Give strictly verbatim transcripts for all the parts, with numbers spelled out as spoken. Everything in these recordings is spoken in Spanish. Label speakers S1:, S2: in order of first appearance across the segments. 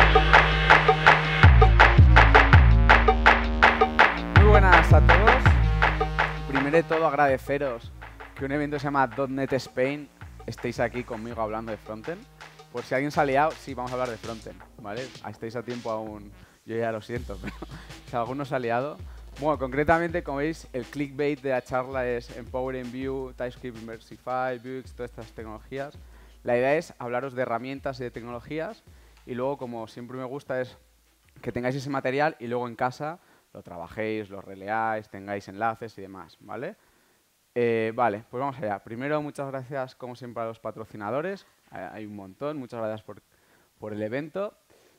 S1: Muy buenas a todos. Primero de todo agradeceros que un evento se llama .punto net Spain estéis aquí conmigo hablando de frontend. Por si alguien se ha liado, sí, vamos a hablar de frontend, ¿vale? Estáis a tiempo aún, yo ya lo siento, pero si alguno se ha liado. Bueno, concretamente, como veis, el clickbait de la charla es Empowering Vue, TypeScript Inversify, Vuex, todas estas tecnologías. La idea es hablaros de herramientas y de tecnologías y luego, como siempre me gusta, es que tengáis ese material y luego en casa lo trabajéis, lo releáis, tengáis enlaces y demás, ¿vale? Eh, vale, pues vamos allá. Primero, muchas gracias, como siempre, a los patrocinadores. Hay un montón. Muchas gracias por, por el evento.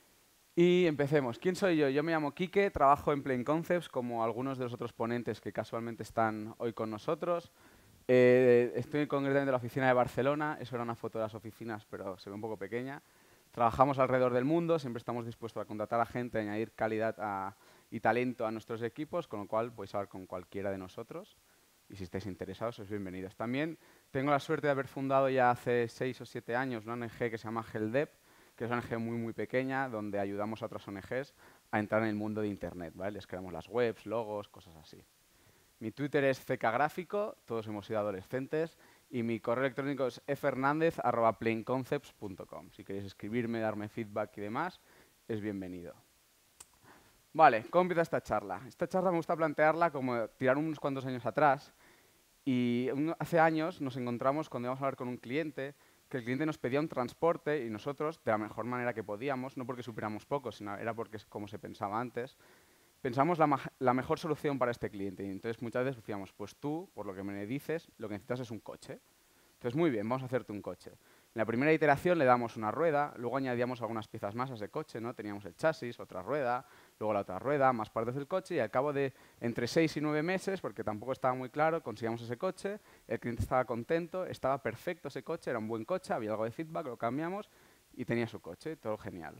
S1: Y empecemos. ¿Quién soy yo? Yo me llamo Quique, trabajo en Plain Concepts, como algunos de los otros ponentes que casualmente están hoy con nosotros. Eh, estoy concretamente en la oficina de Barcelona. Eso era una foto de las oficinas, pero se ve un poco pequeña. Trabajamos alrededor del mundo. Siempre estamos dispuestos a contratar a gente, a añadir calidad a, y talento a nuestros equipos, con lo cual podéis hablar con cualquiera de nosotros. Y si estáis interesados, sois bienvenidos. También tengo la suerte de haber fundado ya hace seis o siete años una O N G que se llama HelpDev, que es una O N G muy, muy pequeña, donde ayudamos a otras O N Ges a entrar en el mundo de Internet, ¿vale? Les creamos las webs, logos, cosas así. Mi Twitter es ckgráfico, todos hemos sido adolescentes, y mi correo electrónico es efernandez arroba plainconcepts punto com. Si queréis escribirme, darme feedback y demás, es bienvenido. Vale, ¿cómo empieza esta charla? Esta charla me gusta plantearla como tirar unos cuantos años atrás. Y un, hace años nos encontramos cuando íbamos a hablar con un cliente, que el cliente nos pedía un transporte y nosotros, de la mejor manera que podíamos, no porque supiéramos poco, sino era porque es como se pensaba antes, pensamos la, la mejor solución para este cliente. Y entonces muchas veces decíamos, pues tú, por lo que me dices, lo que necesitas es un coche. Entonces, muy bien, vamos a hacerte un coche. En la primera iteración le damos una rueda, luego añadíamos algunas piezas más a ese coche, ¿no? Teníamos el chasis, otra rueda, luego la otra rueda, más partes del coche, y al cabo de entre seis y nueve meses, porque tampoco estaba muy claro, conseguíamos ese coche, el cliente estaba contento, estaba perfecto ese coche, era un buen coche, había algo de feedback, lo cambiamos y tenía su coche, todo genial.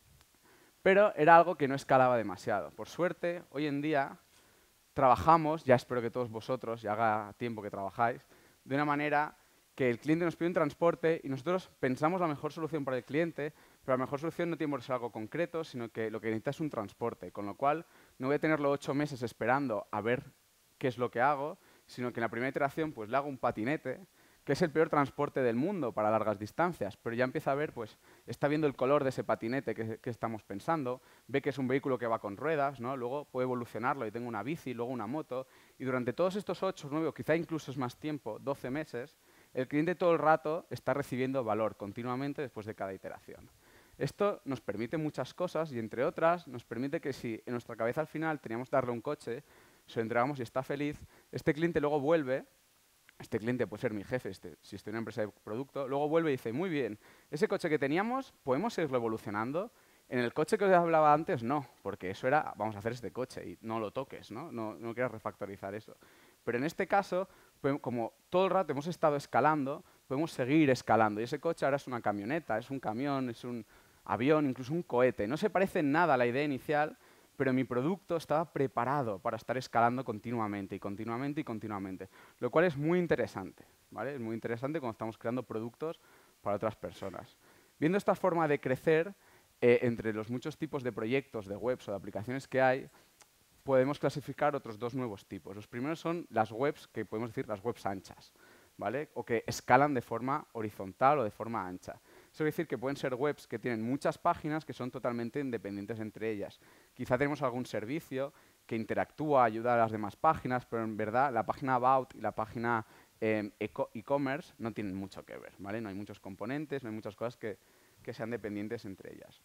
S1: Pero era algo que no escalaba demasiado. Por suerte, hoy en día trabajamos, ya espero que todos vosotros, ya haga tiempo que trabajáis, de una manera que el cliente nos pide un transporte y nosotros pensamos la mejor solución para el cliente, pero la mejor solución no tiene por ser algo concreto, sino que lo que necesita es un transporte, con lo cual no voy a tenerlo ocho meses esperando a ver qué es lo que hago, sino que en la primera iteración pues le hago un patinete, que es el peor transporte del mundo para largas distancias, pero ya empieza a ver, pues, está viendo el color de ese patinete que, que estamos pensando, ve que es un vehículo que va con ruedas, ¿no? Luego puede evolucionarlo y tengo una bici, luego una moto, y durante todos estos ocho, nueve, o quizá incluso es más tiempo, doce meses, el cliente todo el rato está recibiendo valor continuamente después de cada iteración. Esto nos permite muchas cosas y, entre otras, nos permite que si en nuestra cabeza al final teníamos que darle un coche, se lo entregamos y está feliz, este cliente luego vuelve, este cliente puede ser mi jefe, este, si estoy en una empresa de producto, luego vuelve y dice, muy bien, ese coche que teníamos, ¿podemos seguirlo evolucionando? En el coche que os hablaba antes, no, porque eso era, vamos a hacer este coche y no lo toques, ¿no? No, no quieras refactorizar eso. Pero en este caso, como todo el rato hemos estado escalando, podemos seguir escalando. Y ese coche ahora es una camioneta, es un camión, es un avión, incluso un cohete. No se parece en nada a la idea inicial, pero mi producto estaba preparado para estar escalando continuamente y continuamente y continuamente. Lo cual es muy interesante, ¿vale? Es muy interesante cuando estamos creando productos para otras personas. Viendo esta forma de crecer, eh, entre los muchos tipos de proyectos, de webs o de aplicaciones que hay, podemos clasificar otros dos nuevos tipos. Los primeros son las webs, que podemos decir las webs anchas, ¿vale? O que escalan de forma horizontal o de forma ancha. Eso quiere decir que pueden ser webs que tienen muchas páginas que son totalmente independientes entre ellas. Quizá tenemos algún servicio que interactúa, ayuda a las demás páginas, pero en verdad la página About y la página eh, e-commerce no tienen mucho que ver, ¿vale? No hay muchos componentes, no hay muchas cosas que, que sean dependientes entre ellas.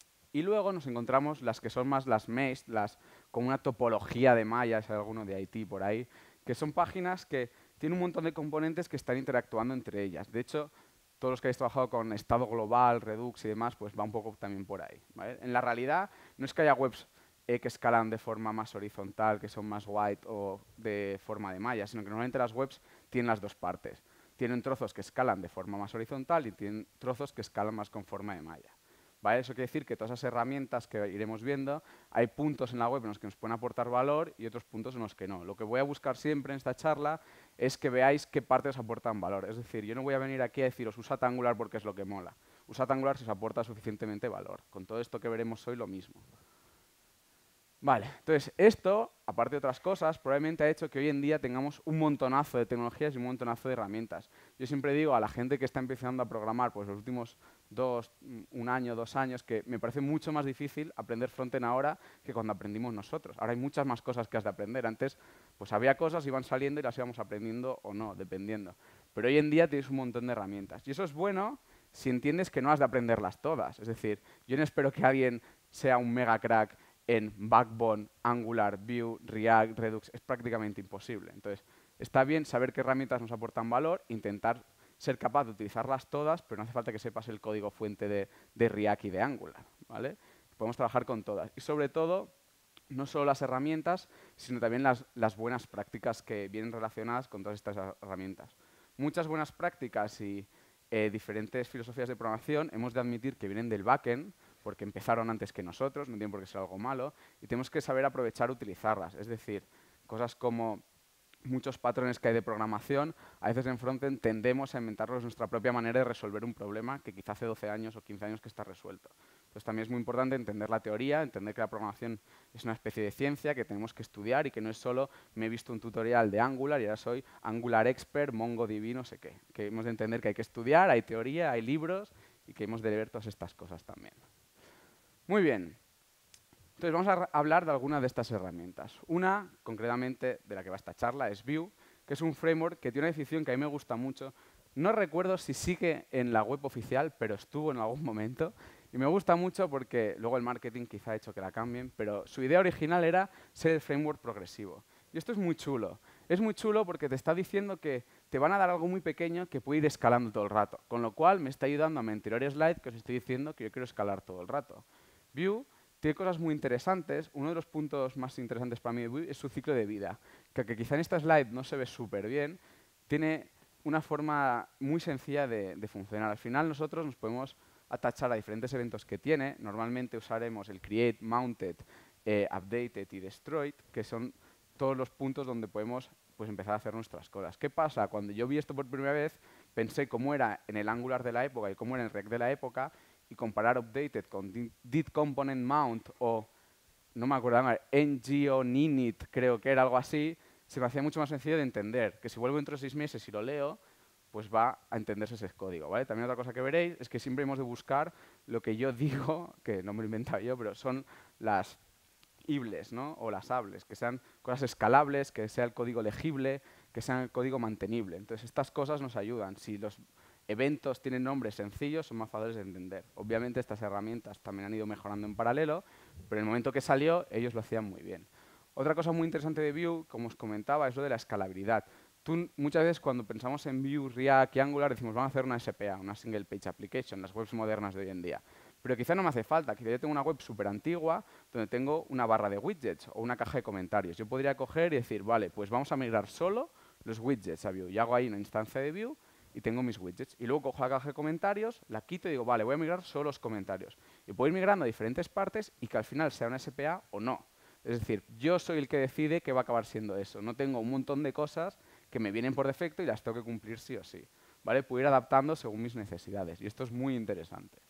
S1: Y luego nos encontramos las que son más las mesh, las con una topología de mallas, hay alguno de I T por ahí, que son páginas que tienen un montón de componentes que están interactuando entre ellas. De hecho, todos los que habéis trabajado con estado global, Redux y demás, pues va un poco también por ahí, ¿vale? En la realidad, no es que haya webs eh, que escalan de forma más horizontal, que son más white o de forma de malla, sino que normalmente las webs tienen las dos partes. Tienen trozos que escalan de forma más horizontal y tienen trozos que escalan más con forma de malla. ¿Vale? Eso quiere decir que todas esas herramientas que iremos viendo, hay puntos en la web en los que nos pueden aportar valor y otros puntos en los que no. Lo que voy a buscar siempre en esta charla es que veáis qué partes aportan valor. Es decir, yo no voy a venir aquí a deciros usad Angular porque es lo que mola. usad Angular si os aporta suficientemente valor. Con todo esto que veremos hoy, lo mismo. Vale, entonces esto, aparte de otras cosas, probablemente ha hecho que hoy en día tengamos un montonazo de tecnologías y un montonazo de herramientas. Yo siempre digo a la gente que está empezando a programar, pues los últimos dos, un año, dos años, que me parece mucho más difícil aprender frontend ahora que cuando aprendimos nosotros. Ahora hay muchas más cosas que has de aprender. Antes, pues había cosas, iban saliendo y las íbamos aprendiendo o no, dependiendo. Pero hoy en día tienes un montón de herramientas. Y eso es bueno si entiendes que no has de aprenderlas todas. Es decir, yo no espero que alguien sea un mega crack en Backbone, Angular, Vue, React, Redux, es prácticamente imposible. Entonces, está bien saber qué herramientas nos aportan valor, intentar ser capaz de utilizarlas todas, pero no hace falta que sepas el código fuente de, de React y de Angular, ¿vale? Podemos trabajar con todas. Y sobre todo, no solo las herramientas, sino también las, las buenas prácticas que vienen relacionadas con todas estas herramientas. Muchas buenas prácticas y eh, diferentes filosofías de programación hemos de admitir que vienen del backend, porque empezaron antes que nosotros, no tiene por qué ser algo malo, y tenemos que saber aprovechar utilizarlas. Es decir, cosas como muchos patrones que hay de programación, a veces en frontend tendemos a inventarnos nuestra propia manera de resolver un problema que quizá hace doce años o quince años que está resuelto. Entonces también es muy importante entender la teoría, entender que la programación es una especie de ciencia que tenemos que estudiar y que no es solo me he visto un tutorial de Angular y ahora soy Angular Expert, MongoDB, no sé qué. Que hemos de entender que hay que estudiar, hay teoría, hay libros y que hemos de ver todas estas cosas también. Muy bien. Entonces vamos a hablar de algunas de estas herramientas. Una, concretamente, de la que va esta charla, es Vue, que es un framework que tiene una definición que a mí me gusta mucho. No recuerdo si sigue en la web oficial, pero estuvo en algún momento. Y me gusta mucho porque luego el marketing quizá ha hecho que la cambien, pero su idea original era ser el framework progresivo. Y esto es muy chulo. Es muy chulo porque te está diciendo que te van a dar algo muy pequeño que puede ir escalando todo el rato. Con lo cual me está ayudando a mi anterior slide que os estoy diciendo que yo quiero escalar todo el rato. Vue tiene cosas muy interesantes. Uno de los puntos más interesantes para mí de Vue es su ciclo de vida, que, que quizá en esta slide no se ve súper bien, tiene una forma muy sencilla de, de funcionar. Al final nosotros nos podemos atachar a diferentes eventos que tiene. Normalmente usaremos el create, mounted, eh, updated y destroyed, que son todos los puntos donde podemos pues, empezar a hacer nuestras cosas. ¿Qué pasa? Cuando yo vi esto por primera vez, pensé cómo era en el Angular de la época y cómo era en el React de la época, y comparar updated con did component mount o, no me acuerdo, ng o ninit, creo que era algo así, se me hacía mucho más sencillo de entender, que si vuelvo dentro de seis meses y lo leo, pues va a entenderse ese código, ¿vale? También otra cosa que veréis es que siempre hemos de buscar lo que yo digo, que no me lo he inventado yo, pero son las ibles, ¿no? O las hables, que sean cosas escalables, que sea el código legible, que sea el código mantenible. Entonces, estas cosas nos ayudan. Si los eventos tienen nombres sencillos, son más fáciles de entender. Obviamente, estas herramientas también han ido mejorando en paralelo, pero en el momento que salió, ellos lo hacían muy bien. Otra cosa muy interesante de Vue, como os comentaba, es lo de la escalabilidad. Tú, muchas veces cuando pensamos en Vue, React y Angular, decimos, vamos a hacer una S P A, una Single Page Application, las webs modernas de hoy en día. Pero quizá no me hace falta, quizá yo tengo una web súper antigua donde tengo una barra de widgets o una caja de comentarios. Yo podría coger y decir, vale, pues vamos a migrar solo los widgets a Vue. Y hago ahí una instancia de Vue y tengo mis widgets. Y luego cojo la caja de comentarios, la quito y digo, vale, voy a migrar solo los comentarios. Y puedo ir migrando a diferentes partes y que al final sea una S P A o no. Es decir, yo soy el que decide qué va a acabar siendo eso. No tengo un montón de cosas que me vienen por defecto y las tengo que cumplir sí o sí. ¿Vale? Puedo ir adaptando según mis necesidades. Y esto es muy interesante.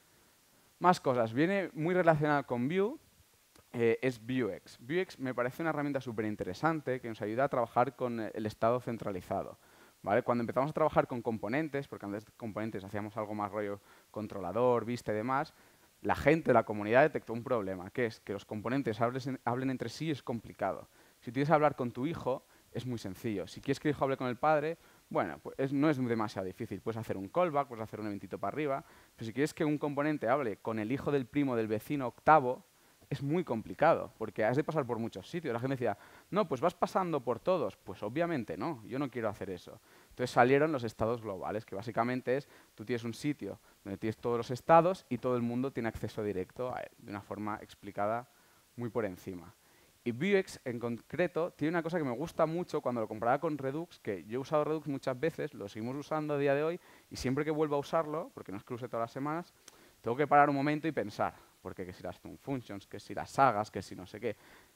S1: Más cosas. Viene muy relacionado con Vue, eh, es Vuex. Vuex me parece una herramienta súper interesante que nos ayuda a trabajar con el estado centralizado. ¿Vale? Cuando empezamos a trabajar con componentes, porque antes de componentes hacíamos algo más rollo controlador, vista y demás, la gente, la comunidad detectó un problema, que es que los componentes hablen, hablen entre sí es complicado. Si tienes que hablar con tu hijo, es muy sencillo. Si quieres que el hijo hable con el padre, bueno, pues es, no es demasiado difícil. Puedes hacer un callback, puedes hacer un eventito para arriba, pero si quieres que un componente hable con el hijo del primo del vecino octavo, es muy complicado, porque has de pasar por muchos sitios. La gente decía, no, pues vas pasando por todos. Pues obviamente no, yo no quiero hacer eso. Entonces salieron los estados globales, que básicamente es, tú tienes un sitio donde tienes todos los estados y todo el mundo tiene acceso directo a él, de una forma explicada muy por encima. Y Vuex, en concreto, tiene una cosa que me gusta mucho cuando lo comparaba con Redux, que yo he usado Redux muchas veces, lo seguimos usando a día de hoy, y siempre que vuelvo a usarlo, porque no es que lo use todas las semanas, tengo que parar un momento y pensar, porque que si las functions, que si las sagas, que si no sé qué.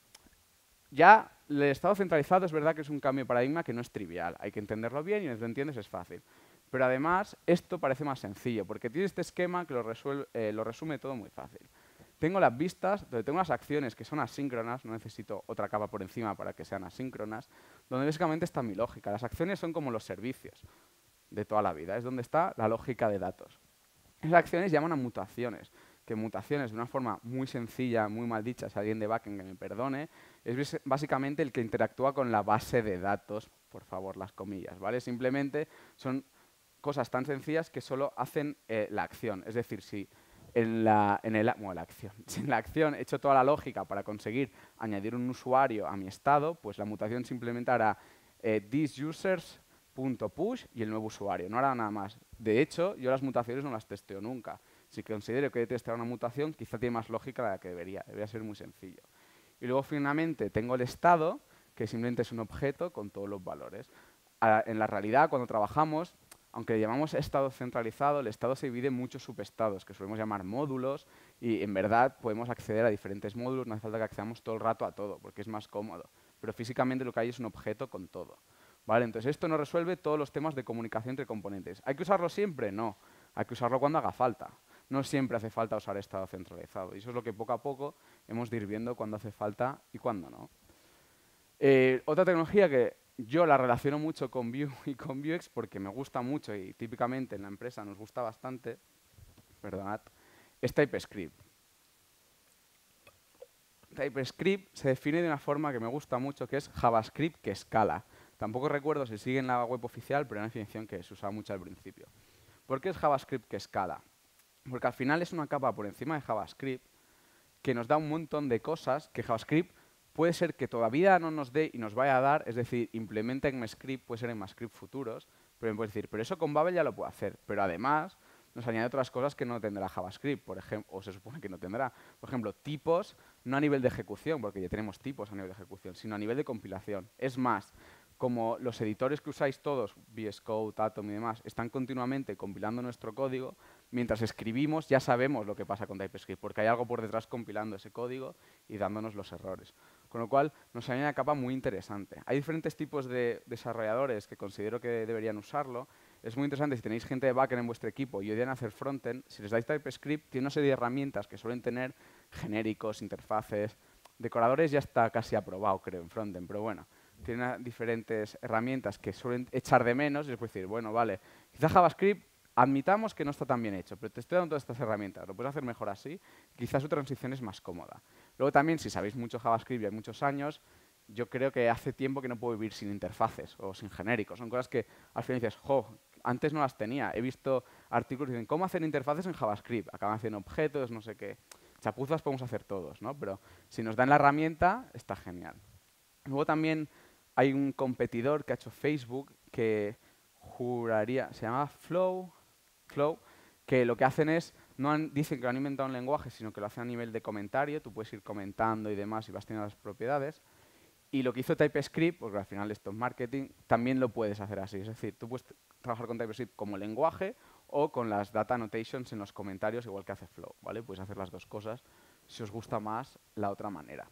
S1: Ya el estado centralizado es verdad que es un cambio de paradigma que no es trivial, hay que entenderlo bien y si lo entiendes es fácil. Pero además, esto parece más sencillo, porque tiene este esquema que lo, resuelve, eh, lo resume todo muy fácil. Tengo las vistas, donde tengo las acciones que son asíncronas, no necesito otra capa por encima para que sean asíncronas, donde básicamente está mi lógica. Las acciones son como los servicios de toda la vida, es donde está la lógica de datos. Esas acciones llaman a mutaciones, que mutaciones de una forma muy sencilla, muy mal dicha, si alguien de backend que me perdone, es básicamente el que interactúa con la base de datos, por favor, las comillas, ¿vale? Simplemente son cosas tan sencillas que solo hacen eh, la acción. Es decir, si en la, en el, bueno, la acción, si en la acción he hecho toda la lógica para conseguir añadir un usuario a mi estado, pues la mutación simplemente hará eh, thisusers.push y el nuevo usuario, no hará nada más. De hecho, yo las mutaciones no las testeo nunca. Si considero que he de testear una mutación, quizá tiene más lógica de la que debería. Debería ser muy sencillo. Y luego, finalmente, tengo el estado, que simplemente es un objeto con todos los valores. A, en la realidad, cuando trabajamos, aunque le llamamos estado centralizado, el estado se divide en muchos subestados, que solemos llamar módulos, y en verdad podemos acceder a diferentes módulos, no hace falta que accedamos todo el rato a todo, porque es más cómodo. Pero físicamente lo que hay es un objeto con todo. ¿Vale? Entonces, esto nos resuelve todos los temas de comunicación entre componentes. ¿Hay que usarlo siempre? No. Hay que usarlo cuando haga falta. No siempre hace falta usar estado centralizado. Y eso es lo que poco a poco hemos de ir viendo cuándo hace falta y cuándo no. Eh, otra tecnología que yo la relaciono mucho con Vue y con Vuex porque me gusta mucho y típicamente en la empresa nos gusta bastante, perdonad, es TypeScript. TypeScript se define de una forma que me gusta mucho, que es JavaScript que escala. Tampoco recuerdo si sigue en la web oficial, pero es una definición que se usaba mucho al principio. ¿Por qué es JavaScript que escala? Porque al final es una capa por encima de JavaScript que nos da un montón de cosas que JavaScript puede ser que todavía no nos dé y nos vaya a dar, es decir, implementa en ECMAScript, puede ser en ECMAScript futuros, pero me puede decir, pero eso con Babel ya lo puedo hacer. Pero además nos añade otras cosas que no tendrá JavaScript, por ejemplo, o se supone que no tendrá. Por ejemplo, tipos, no a nivel de ejecución, porque ya tenemos tipos a nivel de ejecución, sino a nivel de compilación. Es más, como los editores que usáis todos, V S Code, Atom y demás, están continuamente compilando nuestro código, mientras escribimos ya sabemos lo que pasa con TypeScript, porque hay algo por detrás compilando ese código y dándonos los errores. Con lo cual, nos añade una capa muy interesante. Hay diferentes tipos de desarrolladores que considero que deberían usarlo. Es muy interesante si tenéis gente de backend en vuestro equipo y odian hacer frontend, si les dais TypeScript, tiene una serie de herramientas que suelen tener genéricos, interfaces. Decoradores ya está casi aprobado, creo, en frontend, pero bueno. Tiene diferentes herramientas que suelen echar de menos y les puedes decir, bueno, vale, quizá JavaScript admitamos que no está tan bien hecho, pero te estoy dando todas estas herramientas, lo puedes hacer mejor así, quizás su transición es más cómoda. Luego también, si sabéis mucho JavaScript y hay muchos años, yo creo que hace tiempo que no puedo vivir sin interfaces o sin genéricos. Son cosas que al final dices, jo, antes no las tenía. He visto artículos que dicen, ¿cómo hacer interfaces en JavaScript? Acaban haciendo objetos, no sé qué. Chapuzas podemos hacer todos, ¿no? Pero si nos dan la herramienta, está genial. Luego también hay un competidor que ha hecho Facebook que juraría, se llama Flow, Flow, que lo que hacen es, no han, dicen que lo han inventado un lenguaje, sino que lo hacen a nivel de comentario, tú puedes ir comentando y demás y vas teniendo las propiedades. Y lo que hizo TypeScript, porque al final esto es marketing, también lo puedes hacer así. Es decir, tú puedes trabajar con TypeScript como lenguaje o con las data annotations en los comentarios, igual que hace Flow, ¿vale? Puedes hacer las dos cosas si os gusta más la otra manera.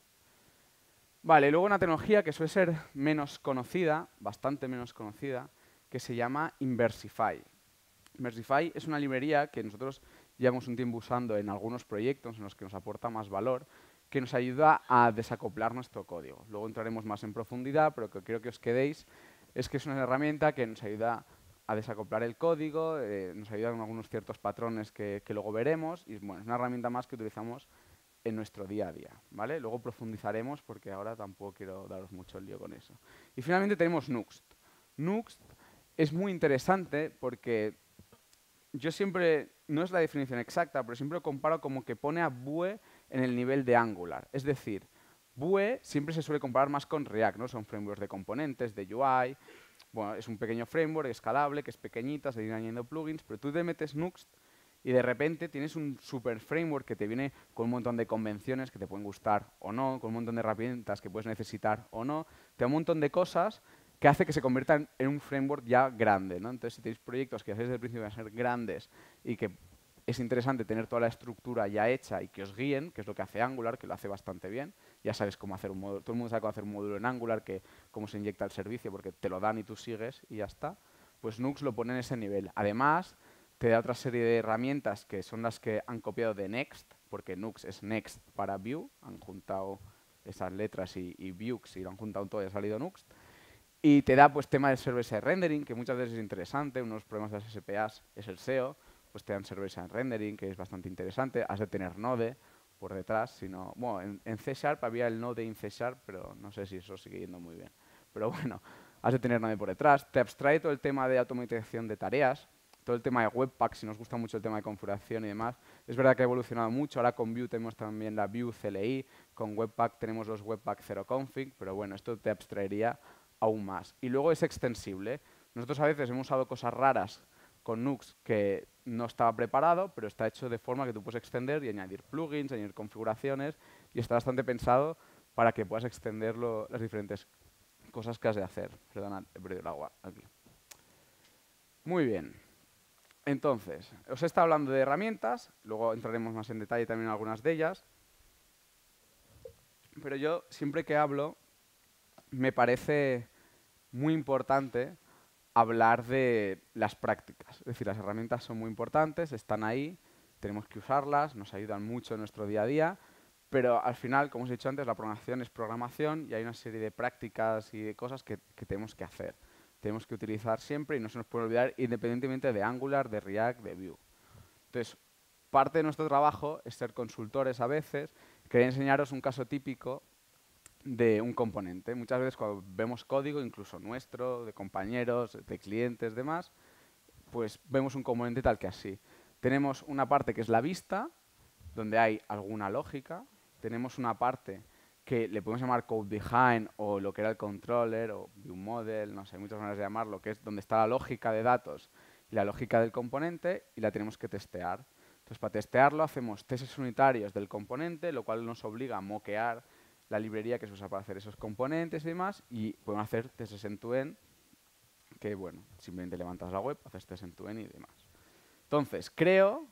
S1: Vale, luego una tecnología que suele ser menos conocida, bastante menos conocida, que se llama Inversify. Inversify es una librería que nosotros llevamos un tiempo usando en algunos proyectos en los que nos aporta más valor, que nos ayuda a desacoplar nuestro código. Luego entraremos más en profundidad, pero lo que quiero que os quedéis es que es una herramienta que nos ayuda a desacoplar el código, eh, nos ayuda con algunos ciertos patrones que, que luego veremos, y bueno, es una herramienta más que utilizamos en nuestro día a día, ¿vale? Luego profundizaremos porque ahora tampoco quiero daros mucho el lío con eso. Y finalmente tenemos Nuxt. Nuxt es muy interesante porque yo siempre, no es la definición exacta, pero siempre lo comparo como que pone a Vue en el nivel de Angular. Es decir, Vue siempre se suele comparar más con React, ¿no? Son frameworks de componentes, de U I. Bueno, es un pequeño framework escalable, que es pequeñita, se irán añadiendo plugins, pero tú te metes Nuxt y de repente tienes un super framework que te viene con un montón de convenciones que te pueden gustar o no, con un montón de herramientas que puedes necesitar o no, te da un montón de cosas que hace que se conviertan en un framework ya grande, ¿no? Entonces, si tenéis proyectos que hacéis desde el principio van a ser grandes y que es interesante tener toda la estructura ya hecha y que os guíen, que es lo que hace Angular, que lo hace bastante bien. Ya sabes cómo hacer un módulo, todo el mundo sabe cómo hacer un módulo en Angular, que cómo se inyecta el servicio, porque te lo dan y tú sigues y ya está. pues Nux lo pone en ese nivel. Además, te da otra serie de herramientas que son las que han copiado de Next, porque Nux es Next para Vue, han juntado esas letras y, y Vuex y lo han juntado todo y ha salido Nux. Y te da pues tema de server-side rendering, que muchas veces es interesante. Uno de los problemas de las S P As es el S E O, pues te dan server-side rendering, que es bastante interesante. Has de tener Node por detrás, sino bueno, en, en C Sharp había el Node en C Sharp, pero no sé si eso sigue yendo muy bien. Pero bueno, has de tener Node por detrás. Te abstrae todo el tema de automatización de tareas, todo el tema de Webpack, si nos gusta mucho el tema de configuración y demás. Es verdad que ha evolucionado mucho. Ahora con Vue tenemos también la Vue C L I, con Webpack tenemos los Webpack cero config, pero bueno, esto te abstraería aún más. Y luego es extensible. Nosotros a veces hemos usado cosas raras con Nux que no estaba preparado, pero está hecho de forma que tú puedes extender y añadir plugins, añadir configuraciones, y está bastante pensado para que puedas extender lo, las diferentes cosas que has de hacer. Perdona, he perdido el agua aquí. Muy bien. Entonces, os he estado hablando de herramientas, luego entraremos más en detalle también en algunas de ellas, pero yo siempre que hablo me parece muy importante hablar de las prácticas. Es decir, las herramientas son muy importantes, están ahí, tenemos que usarlas, nos ayudan mucho en nuestro día a día, pero al final, como os he dicho antes, la programación es programación y hay una serie de prácticas y de cosas que, que tenemos que hacer. Tenemos que utilizar siempre y no se nos puede olvidar, independientemente de Angular, de React, de Vue. Entonces, parte de nuestro trabajo es ser consultores a veces. Quería enseñaros un caso típico de un componente. Muchas veces cuando vemos código, incluso nuestro, de compañeros, de clientes, demás, pues vemos un componente tal que así. Tenemos una parte que es la vista, donde hay alguna lógica. Tenemos una parte que le podemos llamar code behind o lo que era el controller o view model, no sé, hay muchas maneras de llamarlo, que es donde está la lógica de datos y la lógica del componente y la tenemos que testear. Entonces, para testearlo hacemos testes unitarios del componente, lo cual nos obliga a moquear la librería que se usa para hacer esos componentes y demás, y podemos hacer testes end-to-end, que bueno, simplemente levantas la web, haces testes end-to-end y demás. Entonces, creo,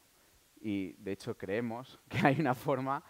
S1: y de hecho creemos, que hay una forma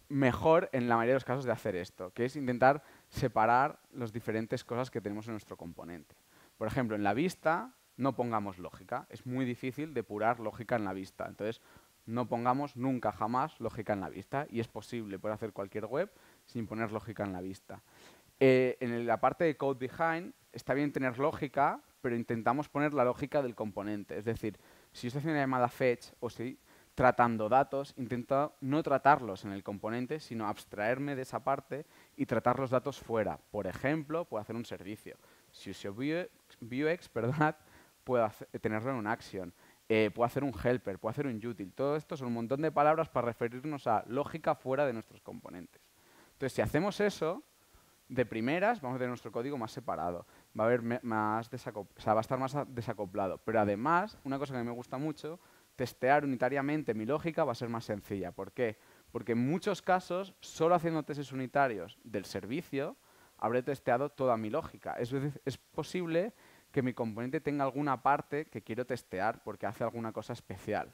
S1: mejor en la mayoría de los casos de hacer esto, que es intentar separar las diferentes cosas que tenemos en nuestro componente. Por ejemplo, en la vista no pongamos lógica. Es muy difícil depurar lógica en la vista. Entonces, no pongamos nunca, jamás lógica en la vista. Y es posible, poder hacer cualquier web sin poner lógica en la vista. Eh, en la parte de code behind está bien tener lógica, pero intentamos poner la lógica del componente. Es decir, si yo estoy haciendo una llamada fetch o si tratando datos, intento no tratarlos en el componente, sino abstraerme de esa parte y tratar los datos fuera. Por ejemplo, puedo hacer un servicio. Si uso Vuex, Vuex perdonad, puedo hacer, tenerlo en un action. Eh, puedo hacer un helper, puedo hacer un util. Todo esto son un montón de palabras para referirnos a lógica fuera de nuestros componentes. Entonces, si hacemos eso, de primeras vamos a tener nuestro código más separado. Va a, haber más o sea, va a estar más desacoplado. Pero además, una cosa que me gusta mucho, testear unitariamente mi lógica va a ser más sencilla. ¿Por qué? Porque en muchos casos, solo haciendo testes unitarios del servicio, habré testeado toda mi lógica. Es, es posible que mi componente tenga alguna parte que quiero testear porque hace alguna cosa especial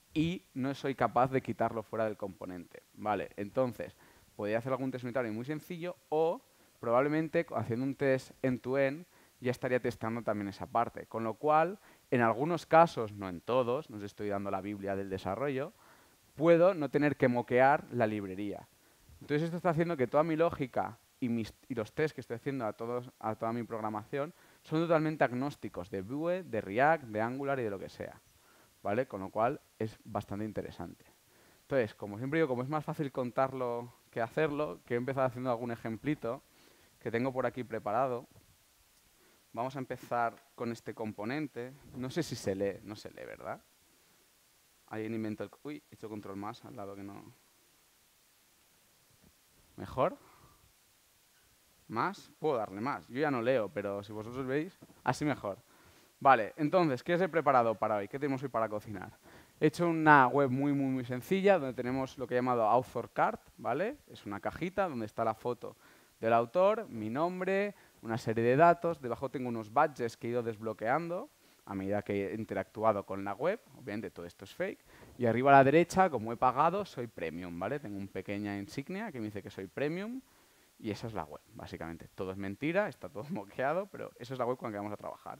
S1: y no soy capaz de quitarlo fuera del componente. Vale, entonces, podría hacer algún test unitario muy sencillo o probablemente haciendo un test end-to-end ya estaría testando también esa parte. Con lo cual, en algunos casos, no en todos, no os estoy dando la Biblia del desarrollo, puedo no tener que moquear la librería. Entonces esto está haciendo que toda mi lógica y, mis, y los tests que estoy haciendo a, todos, a toda mi programación son totalmente agnósticos de Vue, de React, de Angular y de lo que sea. ¿Vale? Con lo cual es bastante interesante. Entonces, como siempre digo, como es más fácil contarlo que hacerlo, que he empezado haciendo algún ejemplito que tengo por aquí preparado. Vamos a empezar con este componente. No sé si se lee, no se lee, ¿verdad? Alguien inventó el... Uy, he hecho control más al lado que no... ¿Mejor? ¿Más? Puedo darle más. Yo ya no leo, pero si vosotros veis, así mejor. Vale, entonces, ¿qué os he preparado para hoy? ¿Qué tenemos hoy para cocinar? He hecho una web muy, muy, muy sencilla donde tenemos lo que he llamado Author Card, ¿vale? Es una cajita donde está la foto del autor, mi nombre, una serie de datos. Debajo tengo unos badges que he ido desbloqueando a medida que he interactuado con la web. Obviamente todo esto es fake. Y arriba a la derecha, como he pagado, soy premium, ¿vale? Tengo una pequeña insignia que me dice que soy premium y esa es la web, básicamente. Todo es mentira, está todo moqueado, pero esa es la web con la que vamos a trabajar.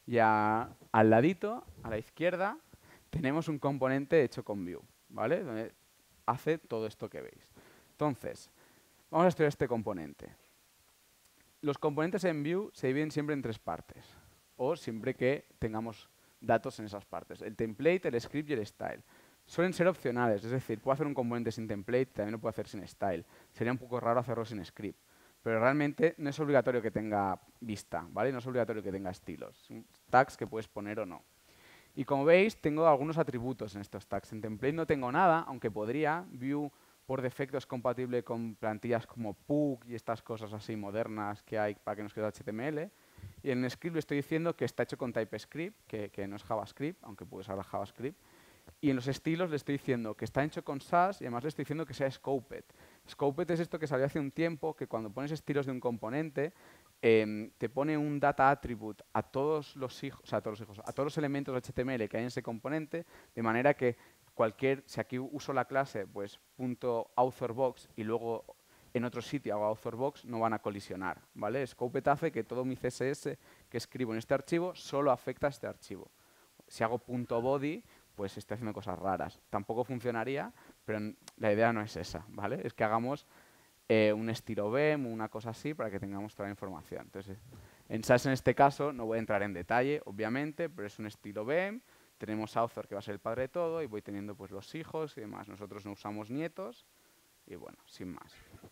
S1: Y a- al ladito, a la izquierda, tenemos un componente hecho con Vue, ¿vale? Donde hace todo esto que veis. Entonces, vamos a estudiar este componente. Los componentes en Vue se dividen siempre en tres partes, o siempre que tengamos datos en esas partes. El template, el script y el style. Suelen ser opcionales, es decir, puedo hacer un componente sin template, también lo puedo hacer sin style. Sería un poco raro hacerlo sin script. Pero realmente no es obligatorio que tenga vista, ¿vale? No es obligatorio que tenga estilos. Son tags que puedes poner o no. Y como veis, tengo algunos atributos en estos tags. En template no tengo nada, aunque podría. Vue por defecto es compatible con plantillas como Pug y estas cosas así modernas que hay para que nos quede H T M L. Y en script le estoy diciendo que está hecho con TypeScript, que, que no es JavaScript, aunque puedes usar JavaScript. Y en los estilos le estoy diciendo que está hecho con Sass y además le estoy diciendo que sea Scoped. Scoped es esto que salió hace un tiempo, que cuando pones estilos de un componente, eh, te pone un data attribute a todos los hijos, o sea, a todos los hijos, a todos los elementos de H T M L que hay en ese componente, de manera que cualquier, si aquí uso la clase, pues punto authorbox y luego en otro sitio hago authorbox, no van a colisionar, ¿vale? Scoped hace que todo mi C S S que escribo en este archivo solo afecta a este archivo. Si hago punto body, pues estoy haciendo cosas raras. Tampoco funcionaría, pero la idea no es esa, ¿vale? Es que hagamos eh, un estilo B E M, una cosa así, para que tengamos toda la información. Entonces, en Sass en este caso no voy a entrar en detalle, obviamente, pero es un estilo B E M. Tenemos author, que va a ser el padre de todo, y voy teniendo pues los hijos y demás. Nosotros no usamos nietos, y bueno, sin más.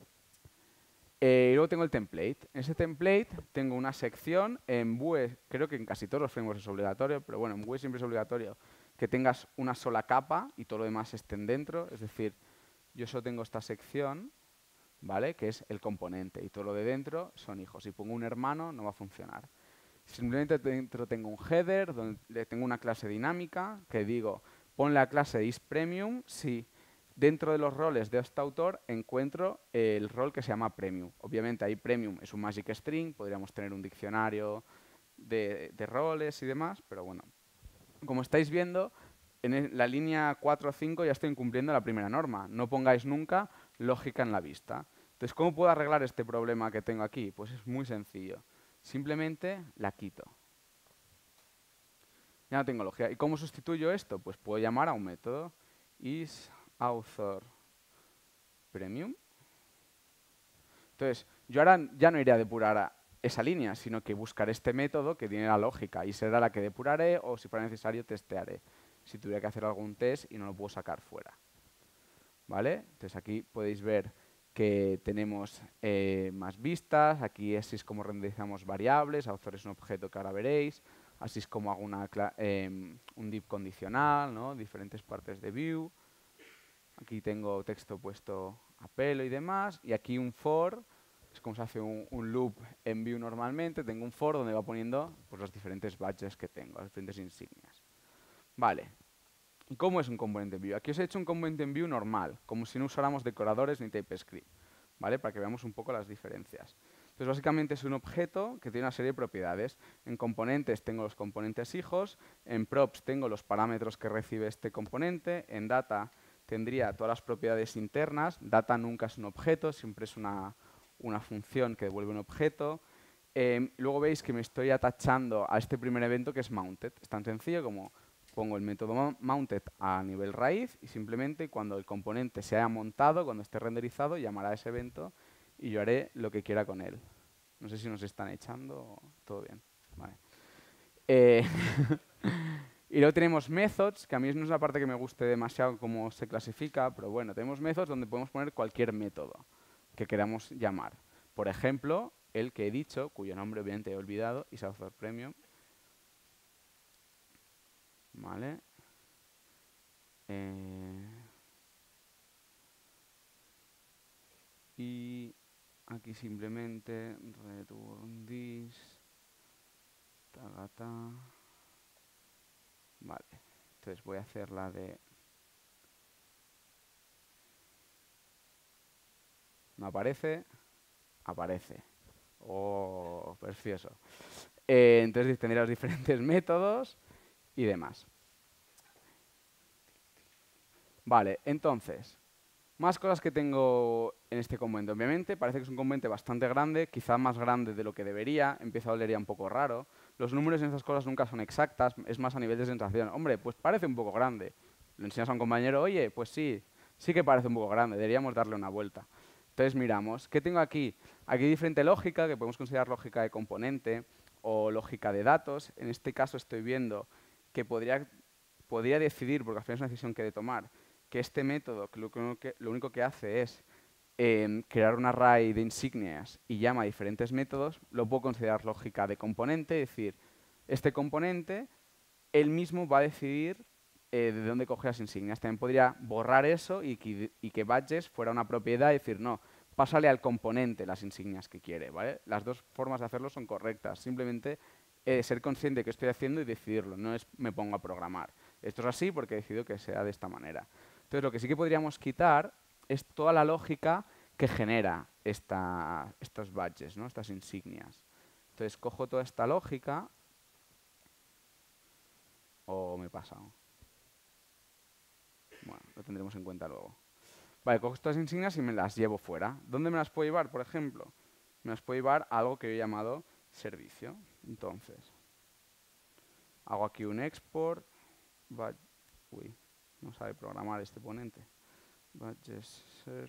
S1: Eh, y luego tengo el template. En ese template tengo una sección en Vue, creo que en casi todos los frameworks es obligatorio, pero bueno, en Vue siempre es obligatorio que tengas una sola capa y todo lo demás estén dentro. Es decir, yo solo tengo esta sección, ¿vale? Que es el componente y todo lo de dentro son hijos. Si pongo un hermano no va a funcionar. Simplemente dentro tengo un header donde tengo una clase dinámica que digo, pon la clase isPremium si dentro de los roles de este autor encuentro el rol que se llama Premium. Obviamente ahí Premium es un magic string, podríamos tener un diccionario de, de roles y demás, pero bueno. Como estáis viendo, en la línea cuatro o cinco ya estoy incumpliendo la primera norma. No pongáis nunca lógica en la vista. Entonces, ¿cómo puedo arreglar este problema que tengo aquí? Pues es muy sencillo. Simplemente la quito. Ya no tengo lógica. ¿Y cómo sustituyo esto? Pues puedo llamar a un método isAuthorPremium. Entonces, yo ahora ya no iré a depurar a esa línea, sino que buscaré este método que tiene la lógica y será la que depuraré o, si fuera necesario, testearé. Si tuviera que hacer algún test y no lo puedo sacar fuera. ¿Vale? Entonces aquí podéis ver que tenemos eh, más vistas. Aquí así es como renderizamos variables. Author es un objeto que ahora veréis. Así es como hago una eh, un div condicional, ¿no? Diferentes partes de Vue. Aquí tengo texto puesto a pelo y demás. Y aquí un for. Es como se hace un, un loop en Vue normalmente. Tengo un for donde va poniendo pues, los diferentes badges que tengo, las diferentes insignias. Vale. ¿Y cómo es un componente en Vue? Aquí os he hecho un componente en Vue normal, como si no usáramos decoradores ni TypeScript, ¿vale? Para que veamos un poco las diferencias. Entonces, básicamente es un objeto que tiene una serie de propiedades. En componentes tengo los componentes hijos, en props tengo los parámetros que recibe este componente, en data tendría todas las propiedades internas. Data nunca es un objeto, siempre es una, una función que devuelve un objeto. Eh, luego veis que me estoy atachando a este primer evento que es mounted. Es tan sencillo como pongo el método mounted a nivel raíz y simplemente cuando el componente se haya montado, cuando esté renderizado, llamará a ese evento y yo haré lo que quiera con él. No sé si nos están echando. Todo bien. Vale. Eh y luego tenemos methods, que a mí no es una parte que me guste demasiado cómo se clasifica, pero bueno, tenemos methods donde podemos poner cualquier método que queramos llamar. Por ejemplo, el que he dicho, cuyo nombre obviamente he olvidado, isAuthorPremium. Vale. Eh, y aquí simplemente return this. Tagata. Vale. Entonces voy a hacer la de. ¿No aparece? Aparece. Oh, precioso. Eh, entonces tendría los diferentes métodos y demás. Vale, entonces, más cosas que tengo en este componente. Obviamente, parece que es un componente bastante grande, quizá más grande de lo que debería. Empieza a oler ya un poco raro, los números en estas cosas nunca son exactas, es más a nivel de sensación. Hombre, pues parece un poco grande. Le enseñas a un compañero, oye, pues sí, sí que parece un poco grande, deberíamos darle una vuelta. Entonces miramos, ¿qué tengo aquí? Aquí hay diferente lógica, que podemos considerar lógica de componente o lógica de datos. En este caso estoy viendo que podría, podría decidir, porque al final es una decisión que he de tomar, que este método que lo, que, lo único que hace es eh, crear un array de insignias y llama a diferentes métodos, lo puedo considerar lógica de componente, es decir, este componente, él mismo va a decidir eh, de dónde coger las insignias. También podría borrar eso y que, y que badges fuera una propiedad y decir, no, pásale al componente las insignias que quiere, ¿vale? Las dos formas de hacerlo son correctas. Simplemente eh, ser consciente de qué estoy haciendo y decidirlo. No es me pongo a programar. Esto es así porque he decidido que sea de esta manera. Entonces, lo que sí que podríamos quitar es toda la lógica que genera esta, estos badges, ¿no? Estas insignias. Entonces, cojo toda esta lógica. ¿O me he pasado? Bueno, lo tendremos en cuenta luego. Vale, cojo estas insignias y me las llevo fuera. ¿Dónde me las puedo llevar, por ejemplo? Me las puedo llevar a algo que yo he llamado servicio. Entonces, hago aquí un export. Uy, no sabe programar este ponente. Badges ser,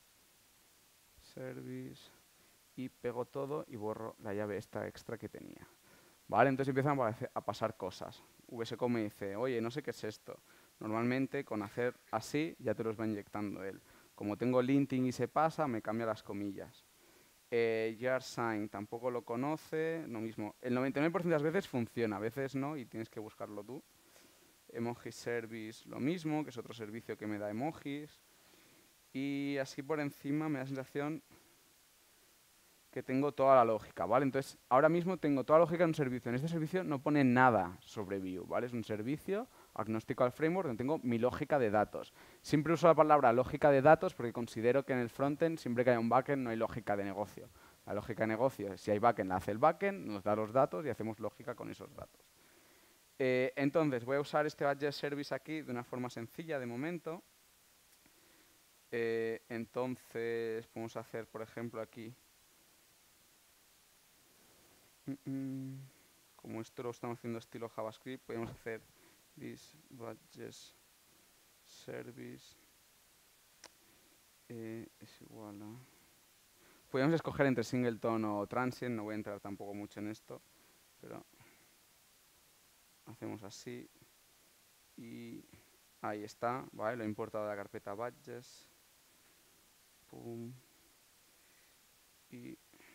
S1: service. Y pego todo y borro la llave esta extra que tenía. Vale, entonces empiezan a pasar cosas. V S Code me dice, oye, no sé qué es esto. Normalmente con hacer así ya te los va inyectando él. Como tengo linting y se pasa, me cambia las comillas. Eh, yarsign tampoco lo conoce. Lo mismo. El noventa y nueve por ciento de las veces funciona, a veces no y tienes que buscarlo tú. Emoji service lo mismo, que es otro servicio que me da emojis. Y así por encima me da la sensación que tengo toda la lógica, ¿vale? Entonces, ahora mismo tengo toda la lógica en un servicio. En este servicio no pone nada sobre Vue, ¿vale? Es un servicio agnóstico al framework donde tengo mi lógica de datos. Siempre uso la palabra lógica de datos porque considero que en el frontend, siempre que haya un backend, no hay lógica de negocio. La lógica de negocio, si hay backend, la hace el backend, nos da los datos y hacemos lógica con esos datos. Eh, entonces, voy a usar este badge service aquí de una forma sencilla de momento. Eh, entonces, podemos hacer, por ejemplo, aquí... Como esto lo estamos haciendo estilo JavaScript, podemos hacer this badges service eh, es igual a... Podemos escoger entre singleton o transient, no voy a entrar tampoco mucho en esto, pero hacemos así y ahí está, ¿vale? Lo he importado de la carpeta badges. Pum. Y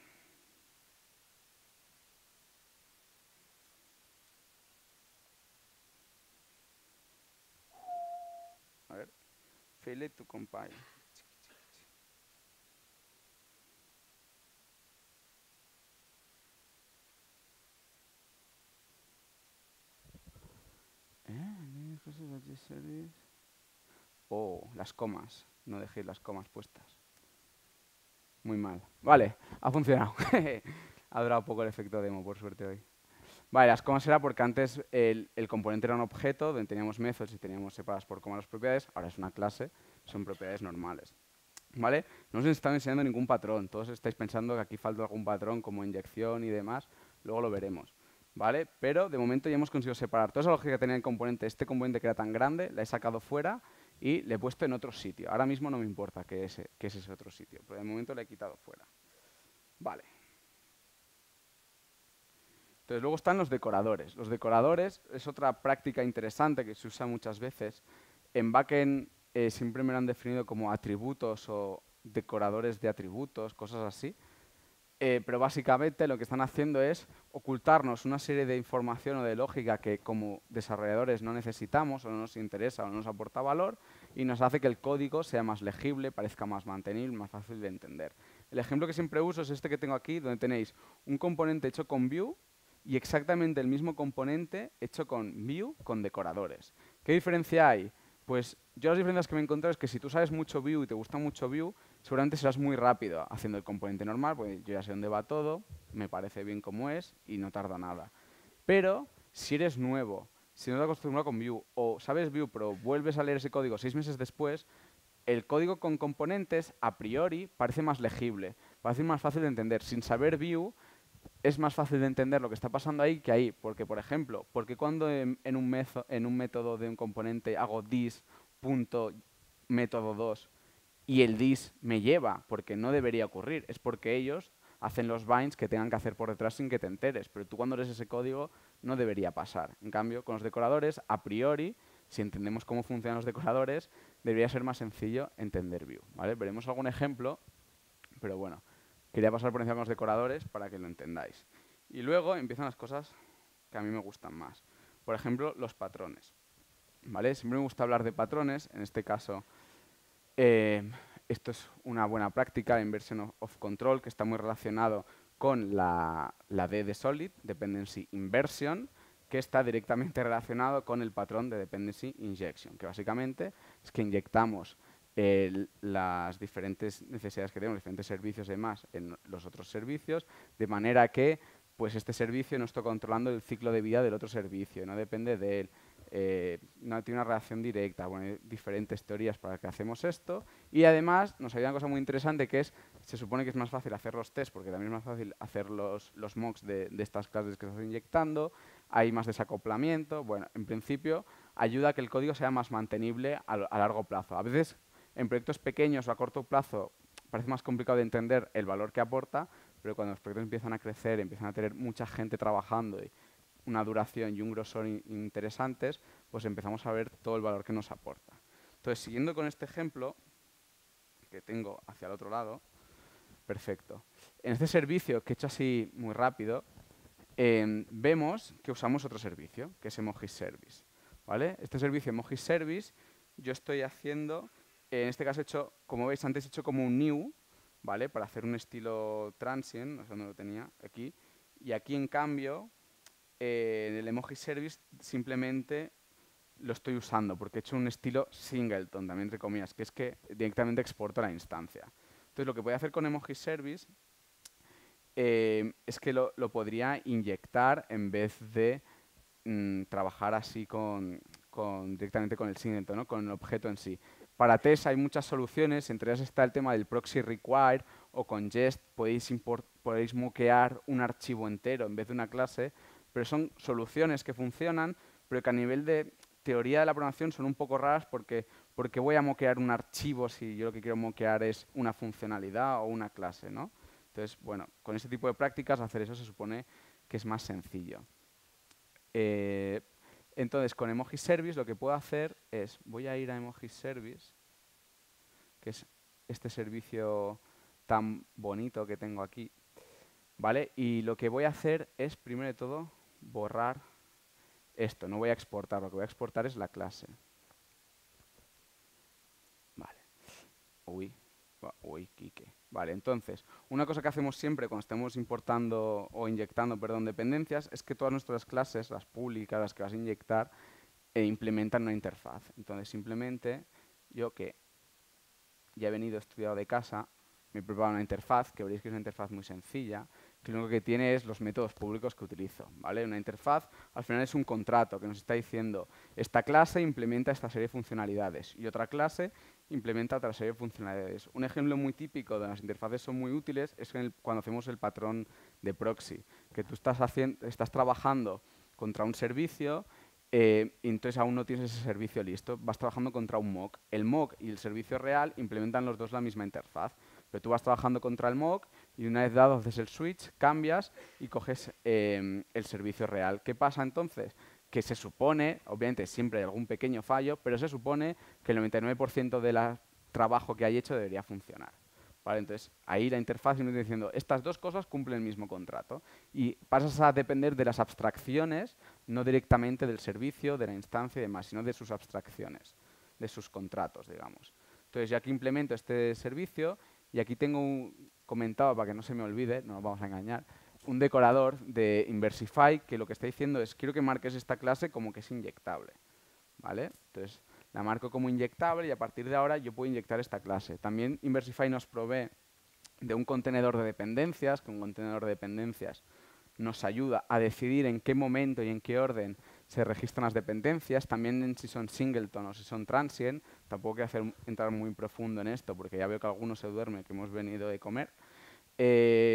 S1: a ver, failed to compile. ¿Eh? Oh, las comas. No dejéis las comas puestas. Muy mal. Vale, ha funcionado. Ha durado poco el efecto demo, por suerte hoy. Vale, las comas era porque antes el, el componente era un objeto donde teníamos methods y teníamos separadas por comas las propiedades. Ahora es una clase, son propiedades normales. ¿Vale? No os están enseñando ningún patrón. Todos estáis pensando que aquí falta algún patrón como inyección y demás. Luego lo veremos. ¿Vale? Pero de momento ya hemos conseguido separar toda esa lógica que tenía el componente, este componente que era tan grande, la he sacado fuera y le he puesto en otro sitio. Ahora mismo no me importa qué es, qué es ese otro sitio, pero de momento le he quitado fuera. Vale. Entonces luego están los decoradores. Los decoradores es otra práctica interesante que se usa muchas veces. En backend eh, siempre me lo han definido como atributos o decoradores de atributos, cosas así. Eh, pero básicamente lo que están haciendo es ocultarnos una serie de información o de lógica que como desarrolladores no necesitamos o no nos interesa o no nos aporta valor y nos hace que el código sea más legible, parezca más mantenible, más fácil de entender. El ejemplo que siempre uso es este que tengo aquí, donde tenéis un componente hecho con Vue y exactamente el mismo componente hecho con Vue con decoradores. ¿Qué diferencia hay? Pues yo las diferencias que me he encontrado es que si tú sabes mucho Vue y te gusta mucho Vue, seguramente serás muy rápido haciendo el componente normal, porque yo ya sé dónde va todo, me parece bien como es y no tarda nada. Pero si eres nuevo, si no te has acostumbrado con Vue o sabes Vue pero vuelves a leer ese código seis meses después, el código con componentes a priori parece más legible, parece más fácil de entender. Sin saber Vue, es más fácil de entender lo que está pasando ahí que ahí. Porque, por ejemplo, porque cuando en, en, un, mezo, en un método de un componente hago this.método dos y el this me lleva, porque no debería ocurrir, es porque ellos hacen los binds que tengan que hacer por detrás sin que te enteres. Pero tú cuando lees ese código no debería pasar. En cambio, con los decoradores, a priori, si entendemos cómo funcionan los decoradores, debería ser más sencillo entender Vue, ¿vale? Veremos algún ejemplo, pero bueno, quería pasar por encima de los decoradores para que lo entendáis. Y luego empiezan las cosas que a mí me gustan más. Por ejemplo, los patrones, ¿vale? Siempre me gusta hablar de patrones, en este caso eh, esto es una buena práctica, la inversion of, of control, que está muy relacionado con la, la D de Solid, Dependency Inversion, que está directamente relacionado con el patrón de Dependency Injection, que básicamente es que inyectamos eh, las diferentes necesidades que tenemos, diferentes servicios y demás en los otros servicios, de manera que pues este servicio no está controlando el ciclo de vida del otro servicio, no depende de él. Eh, no tiene una relación directa. Bueno, hay diferentes teorías para que hacemos esto. Y además nos ayuda una cosa muy interesante que es, se supone que es más fácil hacer los tests porque también es más fácil hacer los, los mocks de, de estas clases que estás inyectando. Hay más desacoplamiento. Bueno, en principio ayuda a que el código sea más mantenible a, a largo plazo. A veces en proyectos pequeños o a corto plazo parece más complicado de entender el valor que aporta, pero cuando los proyectos empiezan a crecer, empiezan a tener mucha gente trabajando y una duración y un grosor in interesantes, pues empezamos a ver todo el valor que nos aporta. Entonces, siguiendo con este ejemplo que tengo hacia el otro lado, perfecto. En este servicio, que he hecho así muy rápido, eh, vemos que usamos otro servicio, que es Emoji Service, ¿vale? Este servicio Emoji Service, yo estoy haciendo, eh, en este caso he hecho, como veis antes he hecho como un new, ¿vale? Para hacer un estilo transient, no sé dónde lo tenía, aquí, y aquí en cambio Eh, en el Emoji Service simplemente lo estoy usando porque he hecho un estilo singleton, también entre comillas, que es que directamente exporto la instancia. Entonces, lo que voy a hacer con Emoji Service eh, es que lo, lo podría inyectar en vez de mm, trabajar así con, con, directamente con el singleton, ¿no? Con el objeto en sí. Para test hay muchas soluciones, entre ellas está el tema del proxy require o con Jest podéis, import, podéis moquear un archivo entero en vez de una clase, pero son soluciones que funcionan, pero que a nivel de teoría de la programación son un poco raras porque, porque voy a moquear un archivo si yo lo que quiero moquear es una funcionalidad o una clase, ¿no? Entonces, bueno, con este tipo de prácticas hacer eso se supone que es más sencillo. Eh, entonces, con Emoji Service lo que puedo hacer es, voy a ir a Emoji Service, que es este servicio tan bonito que tengo aquí, ¿vale? Y lo que voy a hacer es, primero de todo, borrar esto. No voy a exportar, lo que voy a exportar es la clase. Vale. Uy, uy, Quique. Vale, entonces, una cosa que hacemos siempre cuando estemos importando o inyectando, perdón, dependencias, es que todas nuestras clases, las públicas, las que vas a inyectar, eh, implementan una interfaz. Entonces, simplemente, yo que ya he venido estudiado de casa, me he preparado una interfaz, que veréis que es una interfaz muy sencilla, que lo único que tiene es los métodos públicos que utilizo, ¿vale? Una interfaz, al final es un contrato que nos está diciendo, esta clase implementa esta serie de funcionalidades y otra clase implementa otra serie de funcionalidades. Un ejemplo muy típico de las interfaces son muy útiles es en el, cuando hacemos el patrón de proxy, que tú estás, haciendo, estás trabajando contra un servicio eh, y entonces aún no tienes ese servicio listo, vas trabajando contra un mock. El mock y el servicio real implementan los dos la misma interfaz, pero tú vas trabajando contra el mock y una vez dado haces el switch, cambias y coges eh, el servicio real. ¿Qué pasa entonces? Que se supone, obviamente siempre hay algún pequeño fallo, pero se supone que el noventa y nueve por ciento del trabajo que hay hecho debería funcionar. ¿Vale? Entonces, ahí la interfaz nos está diciendo, estas dos cosas cumplen el mismo contrato. Y pasas a depender de las abstracciones, no directamente del servicio, de la instancia y demás, sino de sus abstracciones, de sus contratos, digamos. Entonces, yo aquí implemento este servicio y aquí tengo un comentado, para que no se me olvide, no nos vamos a engañar, un decorador de Inversify que lo que está diciendo es, quiero que marques esta clase como que es inyectable. ¿Vale? Entonces, la marco como inyectable y a partir de ahora yo puedo inyectar esta clase. También Inversify nos provee de un contenedor de dependencias, que un contenedor de dependencias nos ayuda a decidir en qué momento y en qué orden se registran las dependencias, también en si son singleton o si son transient. Tampoco quiero hacer, entrar muy profundo en esto porque ya veo que algunos se duermen, que hemos venido de comer. Eh,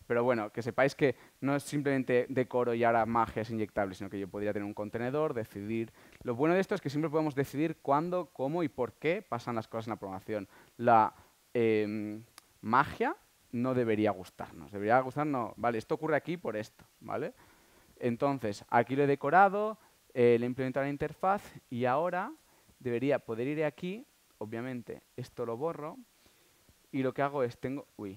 S1: Pero bueno, que sepáis que no es simplemente decoro y ahora magia es inyectable, sino que yo podría tener un contenedor, decidir. Lo bueno de esto es que siempre podemos decidir cuándo, cómo y por qué pasan las cosas en la programación. La eh, magia no debería gustarnos. Debería gustarnos, vale, esto ocurre aquí por esto, ¿vale? Entonces, aquí lo he decorado, eh, le he implementado la interfaz y ahora debería poder ir aquí. Obviamente, esto lo borro y lo que hago es, tengo... Uy.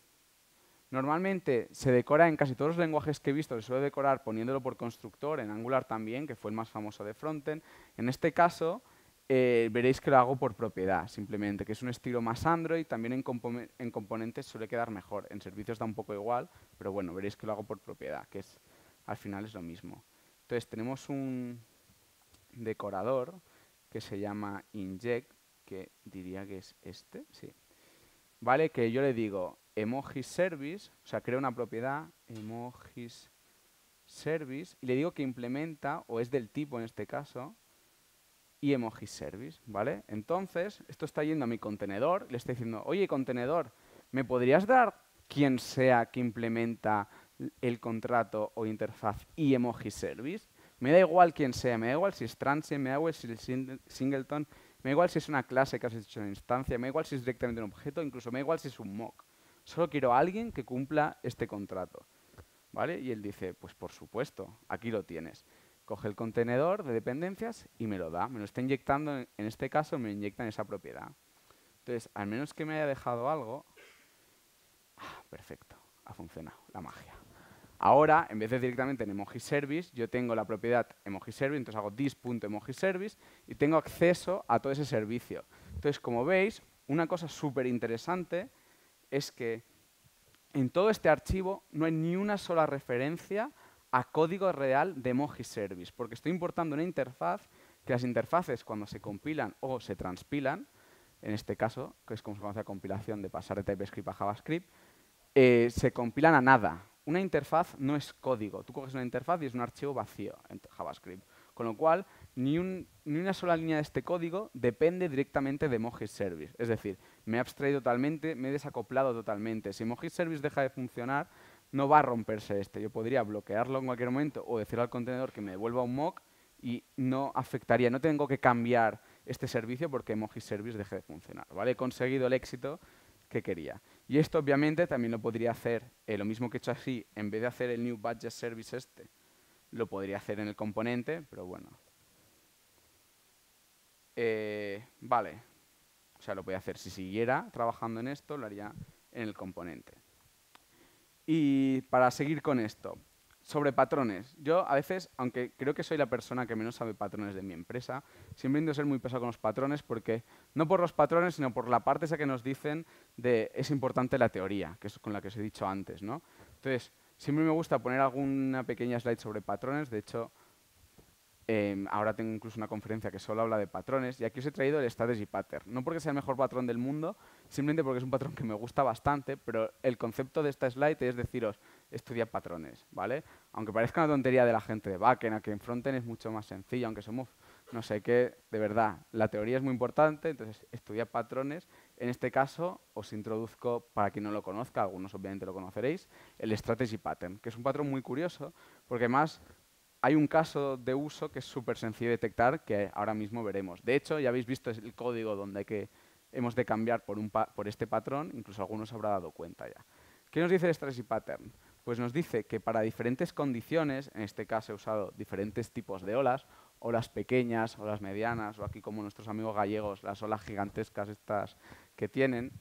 S1: Normalmente se decora en casi todos los lenguajes que he visto, se suele decorar poniéndolo por constructor, en Angular también, que fue el más famoso de frontend. En este caso, eh, veréis que lo hago por propiedad, simplemente, que es un estilo más Android, también en, compo en componentes suele quedar mejor, en servicios da un poco igual, pero bueno, veréis que lo hago por propiedad, que es al final es lo mismo. Entonces tenemos un decorador que se llama inject, que diría que es este, sí. ¿Vale? Que yo le digo emojis service, o sea, creo una propiedad emojis service y le digo que implementa, o es del tipo en este caso, y emojis service, ¿vale? Entonces, esto está yendo a mi contenedor, le estoy diciendo, oye, contenedor, ¿me podrías dar quien sea que implementa el contrato o interfaz y emojis service? Me da igual quién sea, me da igual si es transient, me da igual si es singleton, me da igual si es una clase que has hecho en instancia, me da igual si es directamente un objeto, incluso me da igual si es un mock. Solo quiero a alguien que cumpla este contrato, ¿vale? Y él dice, pues por supuesto, aquí lo tienes. Coge el contenedor de dependencias y me lo da. Me lo está inyectando, en este caso me inyecta en esa propiedad. Entonces, al menos que me haya dejado algo... Ah, perfecto, ha funcionado la magia. Ahora, en vez de directamente en emoji service, yo tengo la propiedad emoji service, entonces hago this.emoji service y tengo acceso a todo ese servicio. Entonces, como veis, una cosa súper interesante es que en todo este archivo no hay ni una sola referencia a código real de emoji service, porque estoy importando una interfaz que las interfaces cuando se compilan o se transpilan, en este caso, que es como se conoce la compilación de pasar de TypeScript a JavaScript, eh, se compilan a nada. Una interfaz no es código. Tú coges una interfaz y es un archivo vacío en JavaScript. Con lo cual, ni, un, ni una sola línea de este código depende directamente de Emojis Service. Es decir, me he abstraído totalmente, me he desacoplado totalmente. Si Emojis Service deja de funcionar, no va a romperse este. Yo podría bloquearlo en cualquier momento o decirle al contenedor que me devuelva un mock y no afectaría. No tengo que cambiar este servicio porque Emojis Service deje de funcionar, ¿vale? He conseguido el éxito que quería. Y esto obviamente también lo podría hacer, eh, lo mismo que he hecho así, en vez de hacer el new budget service este, lo podría hacer en el componente, pero bueno. Eh, vale, o sea, lo podría hacer. Si siguiera trabajando en esto, lo haría en el componente. Y para seguir con esto, sobre patrones. Yo a veces, aunque creo que soy la persona que menos sabe patrones de mi empresa, siempre intento ser muy pesado con los patrones porque, no por los patrones, sino por la parte esa que nos dicen de es importante la teoría, que es con la que os he dicho antes, ¿no? Entonces, siempre me gusta poner alguna pequeña slide sobre patrones. De hecho, eh, ahora tengo incluso una conferencia que solo habla de patrones y aquí os he traído el strategy pattern. No porque sea el mejor patrón del mundo, simplemente porque es un patrón que me gusta bastante, pero el concepto de esta slide es deciros, estudiad patrones, ¿vale? Aunque parezca una tontería de la gente de backend, que en frontend es mucho más sencillo, aunque somos no sé qué, de verdad, la teoría es muy importante, entonces estudiad patrones. En este caso os introduzco, para quien no lo conozca, algunos obviamente lo conoceréis, el strategy pattern, que es un patrón muy curioso, porque además hay un caso de uso que es súper sencillo de detectar, que ahora mismo veremos. De hecho, ya habéis visto el código donde hay que, hemos de cambiar por, un pa por este patrón, incluso algunos habrá dado cuenta ya. ¿Qué nos dice el strategy pattern? Pues nos dice que para diferentes condiciones, en este caso he usado diferentes tipos de olas, olas pequeñas, olas medianas, o aquí como nuestros amigos gallegos, las olas gigantescas estas que tienen,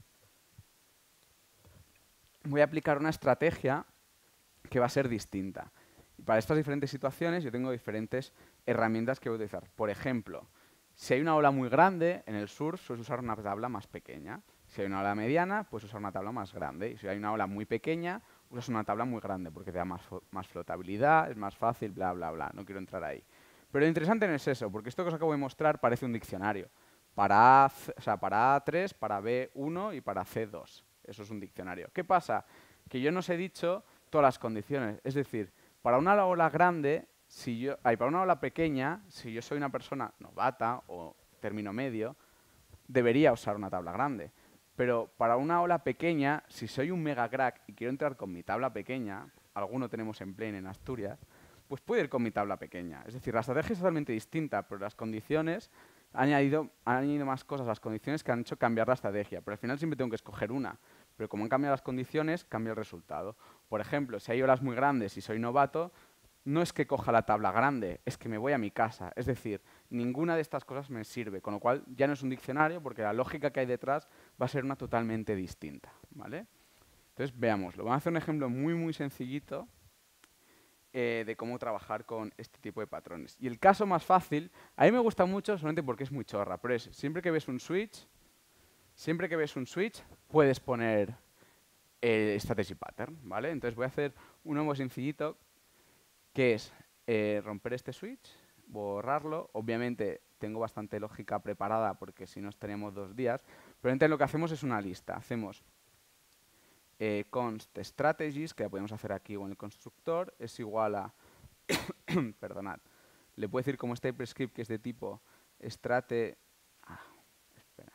S1: voy a aplicar una estrategia que va a ser distinta. Y para estas diferentes situaciones yo tengo diferentes herramientas que voy a utilizar. Por ejemplo, si hay una ola muy grande, en el surf suelo usar una tabla más pequeña. Si hay una ola mediana, pues usar una tabla más grande. Y si hay una ola muy pequeña, usas una tabla muy grande porque te da más, más flotabilidad, es más fácil, bla, bla, bla. No quiero entrar ahí. Pero lo interesante no es eso, porque esto que os acabo de mostrar parece un diccionario. Para A, o sea, para A tres, para B uno y para C dos. Eso es un diccionario. ¿Qué pasa? Que yo no os he dicho todas las condiciones. Es decir, para una ola grande, si yo, ay, para una ola pequeña, si yo soy una persona novata o término medio, debería usar una tabla grande. Pero para una ola pequeña, si soy un mega crack y quiero entrar con mi tabla pequeña, alguno tenemos en Plane en Asturias, pues puedo ir con mi tabla pequeña. Es decir, la estrategia es totalmente distinta, pero las condiciones han añadido, han añadido más cosas a las condiciones que han hecho cambiar la estrategia. Pero al final siempre tengo que escoger una. Pero como han cambiado las condiciones, cambia el resultado. Por ejemplo, si hay olas muy grandes y soy novato, no es que coja la tabla grande, es que me voy a mi casa. Es decir, ninguna de estas cosas me sirve, con lo cual ya no es un diccionario porque la lógica que hay detrás va a ser una totalmente distinta, ¿vale? Entonces, veámoslo. Vamos a hacer un ejemplo muy, muy sencillito eh, de cómo trabajar con este tipo de patrones. Y el caso más fácil, a mí me gusta mucho solamente porque es muy chorra, pero es siempre que ves un switch, siempre que ves un switch, puedes poner el strategy pattern, ¿vale? Entonces voy a hacer uno muy sencillito que es eh, romper este switch, borrarlo. Obviamente tengo bastante lógica preparada porque si no estaríamos dos días. Pero entonces lo que hacemos es una lista. Hacemos eh, const strategies, que la podemos hacer aquí o en el constructor, es igual a, perdonad, le puedo decir como este script que es de tipo strate, ah, espera,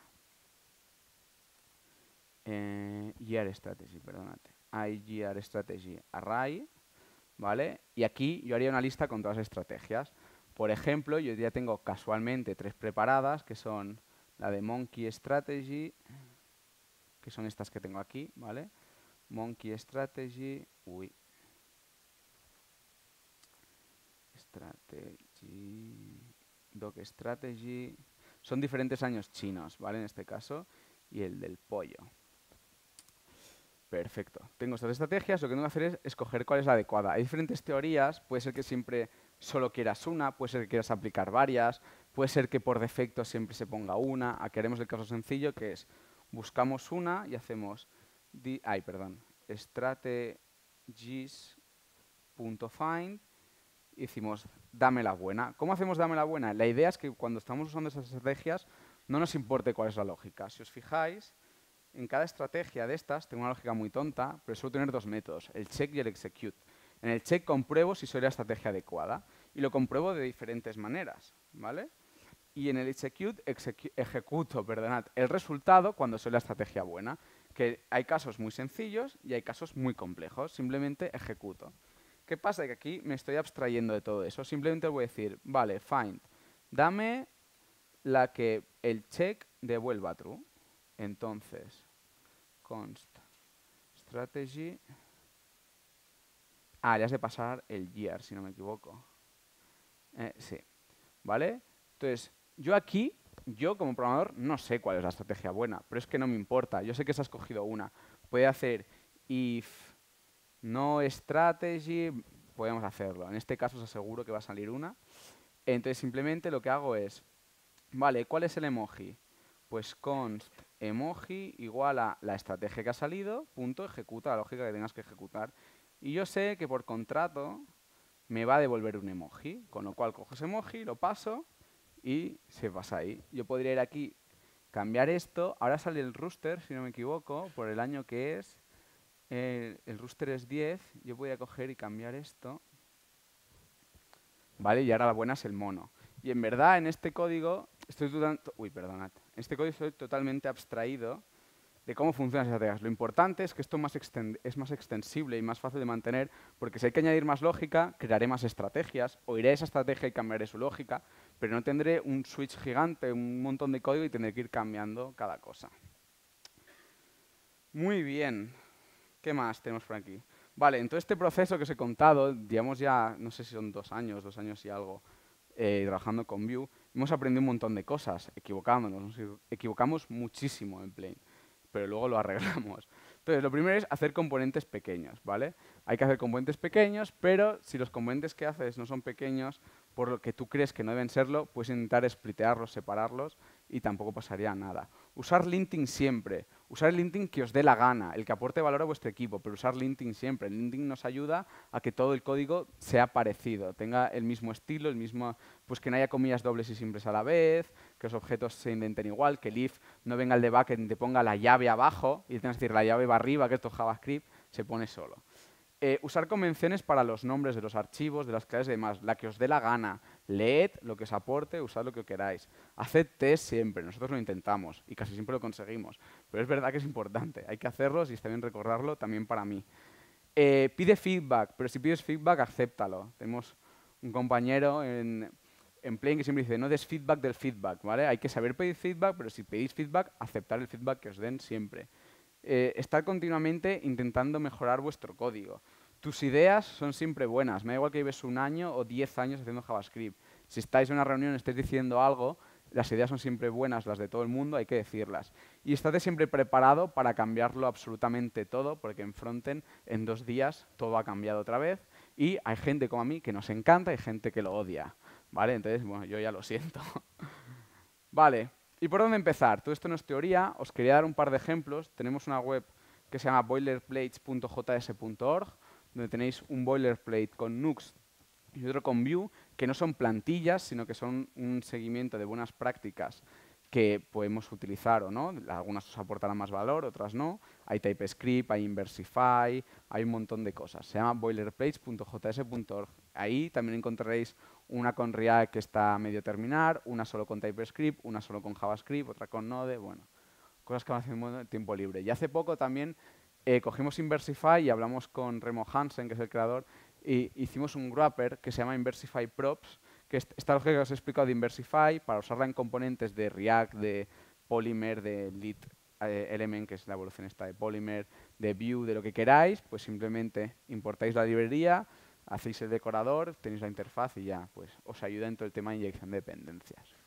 S1: eh, gr strategy, perdonad, igr strategy array, ¿vale? Y aquí yo haría una lista con todas las estrategias. Por ejemplo, yo ya tengo casualmente tres preparadas, que son la de Monkey Strategy, que son estas que tengo aquí, ¿vale? Monkey Strategy, uy, Strategy, Dog Strategy, son diferentes años chinos, ¿vale? En este caso, y el del pollo. Perfecto. Tengo estas estrategias, lo que tengo que hacer es escoger cuál es la adecuada. Hay diferentes teorías, puede ser que siempre solo quieras una, puede ser que quieras aplicar varias, puede ser que por defecto siempre se ponga una. Aquí haremos el caso sencillo, que es buscamos una y hacemos, di, ay, perdón, strategies.find y decimos dame la buena. ¿Cómo hacemos dame la buena? La idea es que cuando estamos usando esas estrategias no nos importe cuál es la lógica. Si os fijáis, en cada estrategia de estas, tengo una lógica muy tonta, pero suelo tener dos métodos, el check y el execute. En el check compruebo si soy la estrategia adecuada y lo compruebo de diferentes maneras, ¿vale? Y en el execute execu ejecuto perdonad, el resultado cuando soy la estrategia buena, que hay casos muy sencillos y hay casos muy complejos, simplemente ejecuto. ¿Qué pasa? Que aquí me estoy abstrayendo de todo eso, simplemente voy a decir, vale, find, dame la que el check devuelva true. Entonces, const strategy. Ah, le has de pasar el year, si no me equivoco. Eh, sí. ¿Vale? Entonces, yo aquí, yo como programador, no sé cuál es la estrategia buena, pero es que no me importa. Yo sé que se ha escogido una. Puede hacer if no strategy, podemos hacerlo. En este caso os aseguro que va a salir una. Entonces, simplemente lo que hago es, vale, ¿cuál es el emoji? Pues const emoji igual a la estrategia que ha salido, punto, ejecuta la lógica que tengas que ejecutar. Y yo sé que por contrato me va a devolver un emoji, con lo cual cojo ese emoji, lo paso y se pasa ahí. Yo podría ir aquí, cambiar esto, ahora sale el rooster, si no me equivoco, por el año que es. Eh, el rooster es diez, yo voy a coger y cambiar esto. ¿Vale? Y ahora la buena es el mono. Y en verdad, en este código, estoy uy, perdonad. En este código estoy totalmente abstraído de cómo funcionan esas estrategias. Lo importante es que esto más es más extensible y más fácil de mantener, porque si hay que añadir más lógica, crearé más estrategias, o iré a esa estrategia y cambiaré su lógica, pero no tendré un switch gigante, un montón de código y tendré que ir cambiando cada cosa. Muy bien. ¿Qué más tenemos por aquí? Vale, en todo este proceso que os he contado, digamos ya, no sé si son dos años, dos años y algo, eh, trabajando con Vue, hemos aprendido un montón de cosas, equivocándonos, nos equivocamos muchísimo en Plane, pero luego lo arreglamos. Entonces, lo primero es hacer componentes pequeños, ¿vale? Hay que hacer componentes pequeños, pero si los componentes que haces no son pequeños, por lo que tú crees que no deben serlo, puedes intentar splitearlos, separarlos, y tampoco pasaría nada. Usar linting siempre. Usar el linting que os dé la gana, el que aporte valor a vuestro equipo, pero usar linting siempre. El linting nos ayuda a que todo el código sea parecido, tenga el mismo estilo, el mismo, pues que no haya comillas dobles y simples a la vez, que los objetos se indenten igual, que el if no venga el de backend y te ponga la llave abajo y tienes que decir la llave va arriba, que esto es JavaScript, se pone solo. Eh, usar convenciones para los nombres de los archivos, de las claves y demás, la que os dé la gana. Leed lo que os aporte, usad lo que queráis. Haced test siempre, nosotros lo intentamos y casi siempre lo conseguimos. Pero es verdad que es importante, hay que hacerlos y está bien recordarlo también para mí. Eh, pide feedback, pero si pides feedback, acéptalo. Tenemos un compañero en, en Plane que siempre dice, no des feedback del feedback, ¿vale? Hay que saber pedir feedback, pero si pedís feedback, aceptar el feedback que os den siempre. Eh, estar continuamente intentando mejorar vuestro código. Tus ideas son siempre buenas. Me da igual que lleves un año o diez años haciendo JavaScript. Si estáis en una reunión y estáis diciendo algo, las ideas son siempre buenas, las de todo el mundo, hay que decirlas. Y estate siempre preparado para cambiarlo absolutamente todo, porque en frontend, en dos días, todo ha cambiado otra vez. Y hay gente como a mí que nos encanta y gente que lo odia. ¿Vale? Entonces, bueno, yo ya lo siento. Vale. ¿Y por dónde empezar? Todo esto no es teoría. Os quería dar un par de ejemplos. Tenemos una web que se llama boilerplates punto j s punto org, donde tenéis un boilerplate con Nux y otro con Vue, que no son plantillas, sino que son un seguimiento de buenas prácticas que podemos utilizar o no. Algunas os aportarán más valor, otras no. Hay TypeScript, hay Inversify, hay un montón de cosas. Se llama boilerplates punto j s punto org. Ahí también encontraréis una con React que está a medio terminar, una solo con TypeScript, una solo con JavaScript, otra con Node, bueno, cosas que van haciendo en tiempo libre. Y hace poco también eh, cogimos Inversify y hablamos con Remo Hansen, que es el creador, y hicimos un wrapper que se llama Inversify Props, que es esta lógica que os he explicado de Inversify, para usarla en componentes de React, de Polymer, de Lit eh, Element, que es la evolución esta de Polymer, de Vue, de lo que queráis, pues simplemente importáis la librería, hacéis el decorador, tenéis la interfaz y ya, pues os ayuda en todo el tema de inyección de dependencias.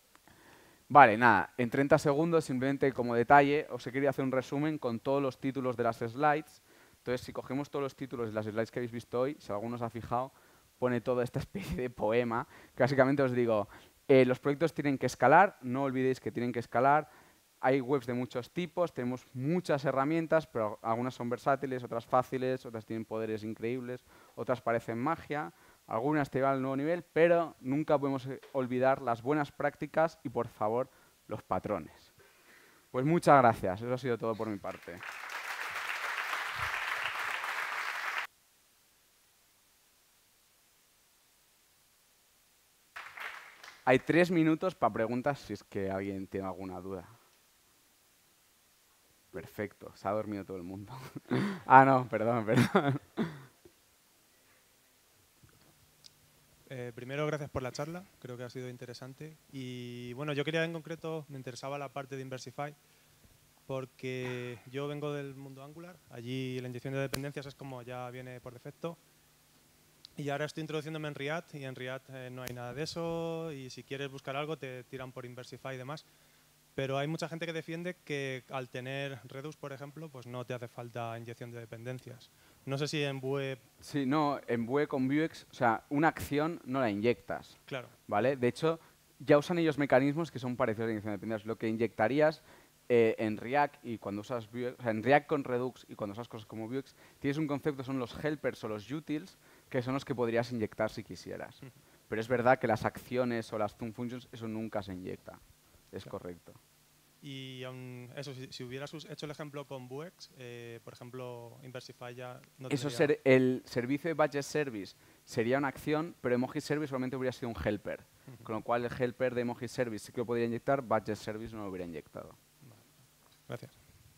S1: Vale, nada, en treinta segundos, simplemente como detalle, os he querido hacer un resumen con todos los títulos de las slides. Entonces, si cogemos todos los títulos de las slides que habéis visto hoy, si alguno os ha fijado, pone toda esta especie de poema, que básicamente os digo, eh, los proyectos tienen que escalar, no olvidéis que tienen que escalar, hay webs de muchos tipos, tenemos muchas herramientas, pero algunas son versátiles, otras fáciles, otras tienen poderes increíbles, otras parecen magia. Algunas te llevan al nuevo nivel, pero nunca podemos olvidar las buenas prácticas y, por favor, los patrones. Pues muchas gracias. Eso ha sido todo por mi parte. Hay tres minutos para preguntas si es que alguien tiene alguna duda. Perfecto. Se ha dormido todo el mundo. Ah, no, perdón, perdón.
S2: Eh, primero, gracias por la charla, creo que ha sido interesante. Y bueno, yo quería en concreto, me interesaba la parte de Inversify, porque yo vengo del mundo Angular, allí la inyección de dependencias es como ya viene por defecto. Y ahora estoy introduciéndome en React, y en React eh, no hay nada de eso, y si quieres buscar algo te tiran por Inversify y demás. Pero hay mucha gente que defiende que al tener Redux, por ejemplo, pues no te hace falta inyección de dependencias. No sé si en Vue...
S1: Sí, no, en Vue con Vuex, o sea, una acción no la inyectas.
S2: Claro.
S1: ¿Vale? De hecho, ya usan ellos mecanismos que son parecidos a la inyección de dependencias. Lo que inyectarías eh, en React y cuando usas Vuex, o sea, en React con Redux y cuando usas cosas como Vuex, tienes un concepto, son los helpers o los utils, que son los que podrías inyectar si quisieras. Pero es verdad que las acciones o las zoom functions, eso nunca se inyecta. Es
S2: Claro.
S1: correcto.
S2: Y um, eso, si, si hubieras hecho el ejemplo con Vuex, eh, por ejemplo, Inversify ya no
S1: Eso
S2: tendría...
S1: ser, el servicio de Badge Service sería una acción, pero Emoji Service solamente hubiera sido un helper.
S2: Uh-huh.
S1: Con lo cual el helper de Emoji Service sí que lo podría inyectar, Badge Service no lo hubiera inyectado.
S2: Vale. Gracias.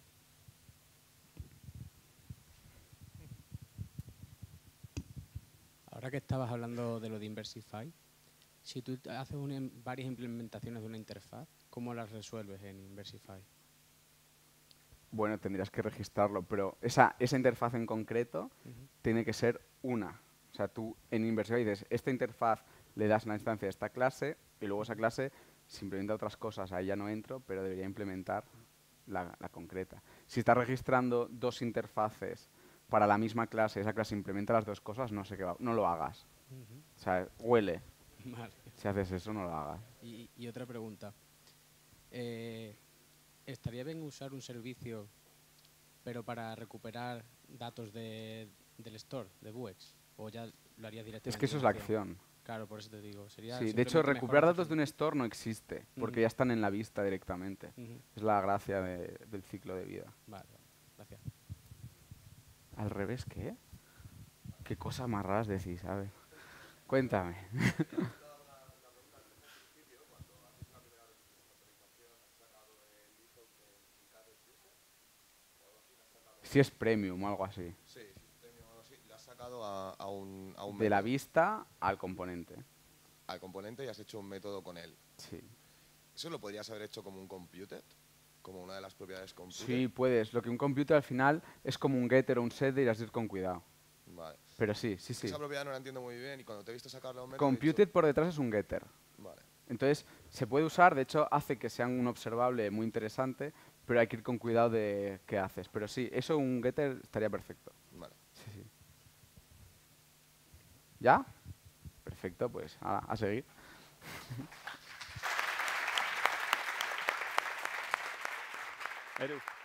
S3: Ahora que estabas hablando de lo de Inversify, si tú haces una, varias implementaciones de una interfaz, ¿cómo las resuelves en Inversify?
S1: Bueno, tendrías que registrarlo, pero esa, esa interfaz en concreto uh-huh. tiene que ser una. O sea, tú en Inversify dices, esta interfaz le das una instancia de esta clase y luego esa clase se implementa otras cosas. Ahí ya no entro, pero debería implementar la, la concreta. Si estás registrando dos interfaces para la misma clase, esa clase implementa las dos cosas, no sé qué va, no lo hagas. Uh-huh. O sea, huele.
S3: Vale.
S1: Si haces eso, no lo hagas.
S3: Y, y otra pregunta. Eh, ¿Estaría bien usar un servicio, pero para recuperar datos de, del store, de Vuex? ¿O ya lo harías directamente?
S1: Es que eso es la acción.
S3: Claro, por eso te digo. Sería
S1: sí, de hecho, recuperar datos de un store no existe, porque uh-huh. ya están en la vista directamente. Uh-huh. Es la gracia de, del ciclo de vida.
S3: Vale, vale. Gracias.
S1: ¿Al revés qué? ¿Qué cosas más raras decís? A ver, cuéntame. Si es premium o algo así.
S4: Sí, sí, premium o algo así. Le has sacado a, a un, a un
S1: De la
S4: método,
S1: vista al componente.
S4: al componente y has hecho un método con él.
S1: Sí.
S4: ¿Eso lo podrías haber hecho como un computed? Como una de las propiedades computed.
S1: Sí, puedes. Lo que un computer al final es como un getter o un setter y has de ir con cuidado.
S4: Vale.
S1: Pero sí, sí, sí.
S4: Esa propiedad no la entiendo muy bien y cuando te he visto sacarla a un método he
S1: Computed
S4: dicho,
S1: por detrás es un getter.
S4: vale,
S1: Entonces, se puede usar, de hecho, hace que sea un observable muy interesante, pero hay que ir con cuidado de qué haces. Pero sí, eso un getter estaría perfecto.
S4: vale.
S1: Sí, sí. ¿Ya? Perfecto, pues a, a seguir. Eru.